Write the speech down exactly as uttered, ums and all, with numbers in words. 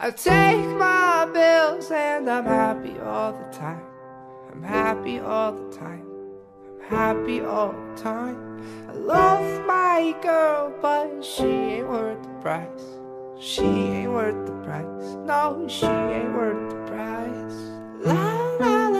I take my bills and I'm happy all the time. I'm happy all the time. I'm happy all the time. I love my girl, but she ain't worth the price. She ain't worth the price. No, she ain't worth the price. La la